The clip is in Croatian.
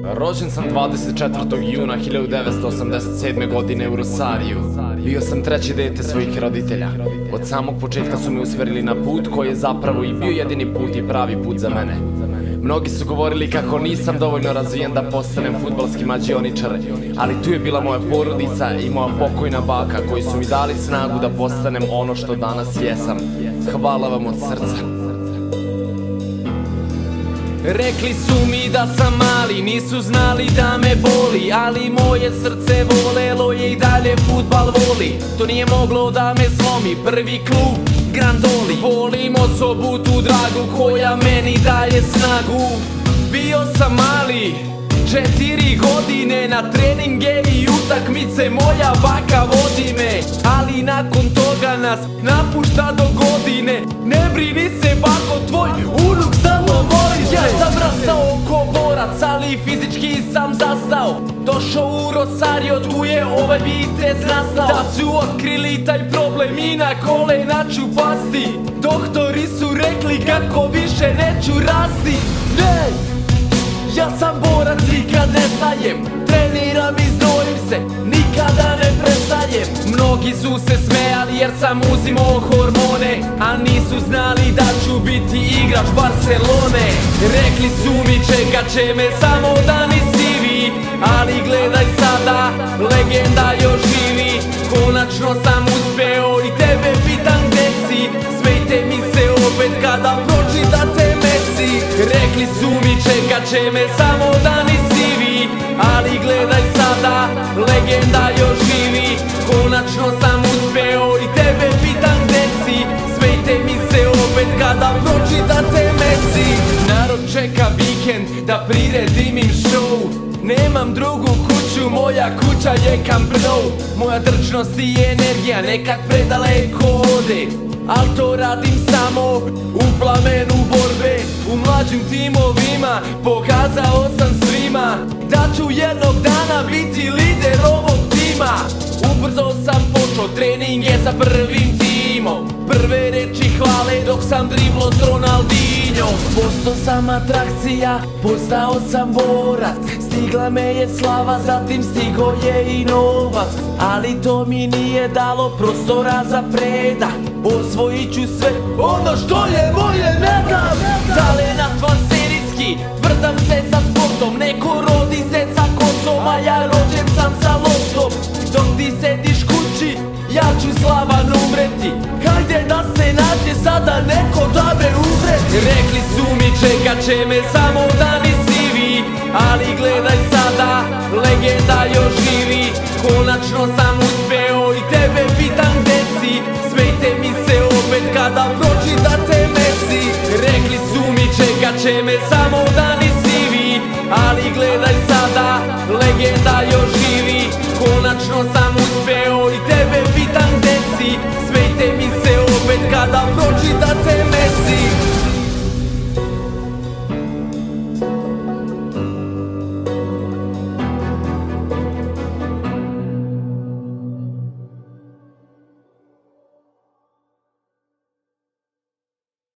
Rođen sam 24. juna 1987. godine u Rosariju. Bio sam treće dete svojih roditelja. Od samog početka su me usmerili na put koji je zapravo i bio jedini put i pravi put za mene. Mnogi su govorili kako nisam dovoljno razvijen da postanem fudbalski mađioničar, ali tu je bila moja porodica i moja pokojna baka koji su mi dali snagu da postanem ono što danas jesam. Hvala vam od srca. Rekli su mi da sam mali, nisu znali da me boli, ali moje srce volelo je i dalje fudbal voli. To nije moglo da me slomi, prvi klub Grandoli. Volim osobu tu dragu koja meni daje snagu. Bio sam mali, 4 godine, na treninge i utakmice moja baka vodi me. Ali nakon toga nas napušta do godine. Ne brini se bako, tvoj unuk samo voli se. Ja sam rastao ko borac, ali fizički sam zastao. Došao u Rosario, tu je ovaj vitez nastao. Da su otkrili taj problem i na kolena ću pasti. Doktori su rekli kako više neću rasti. Ne! Ja sam borac, nikad ne stajem. Treniram i znojim se, nikada ne prestajem. Mnogi su se smejali jer sam uzimao hormone, a nisu znali da ću biti igrač Barcelone. Rekli su mi čekat će me samo dani sivi, ali gledaj sada, legenda još živi. Konačno sam uspeo i tebe pitam gde si. Smejte mi se opet kada pročitate Messi. Rekli su mi čekat će me samo dani sivi, ali gledaj sada, legenda još živi. Konačno sam uspeo i tebe pitam gde si. Smejte mi se opet kada pročitate Messi. Narod čeka vikend da priredim im show. Nemam drugu kuću, moja kuća je Camp Nou. Moja drčnost i energija nekad predaleko ode, al to radim samo u plamenu borbe. U mlađim timovima pokazao sam svima da ću jednog dana biti lider ovog tima. Ubrzo sam počeo treninge sa prvim timom, prve reči hvale dok sam driblo s Ronaldinhom. Postao sam atrakcija, postao sam borac. Stigla me je slava, zatim stigo je i novac. Ali to mi nije dalo prostora za predah. Osvojit ću sve ono što je moje, ne dam. Talenat van serijski, tvrtam se sa sportom. Neko rodi se sa kosom, a ja rođen sam sa loptom. Dok ti sediš kući, ja ću slavan umreti. Hajde da se nađe sada neko da me uvreti. Rekli su mi čekat će me samo dani sivi, ali gledaj sada, legenda još živi. Konačno sam uspeo i tebe pitam gde si. Smejte mi se opet kada pročitate Messi. Rekli su mi čekat će me samo dani sivi, ali gledaj sada, legenda još živi. Konačno sam uspeo i tebe pitam gde si. Smejte mi se opet kada pročitate Messi.